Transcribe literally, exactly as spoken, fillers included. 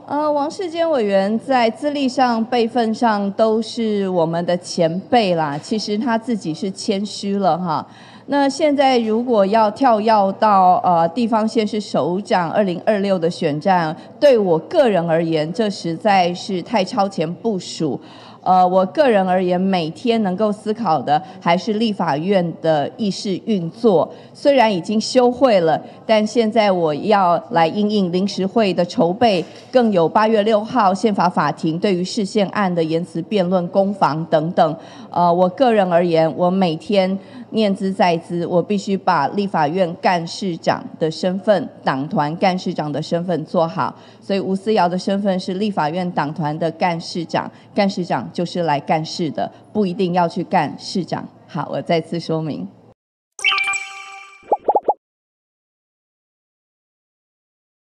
呃，王世坚委员在资历上、辈分上都是我们的前辈啦。其实他自己是谦虚了哈。那现在如果要跳跃到呃地方县市首长二零二六的选战，对我个人而言，这实在是太超前部署。呃，我个人而言，每天能够思考的还是立法院的议事运作。虽然已经休会了，但现在我要来因应临时会的筹备，更有八月六号宪法法庭对于释宪案的言辞辩论、攻防等等。呃，我个人而言，我每天念兹在兹，我必须把立法院干事长的身份、党团干事长的身份做好。所以吴思瑶的身份是立法院党团的干事长，干事长就是来干事的，不一定要去干市长。好，我再次说明。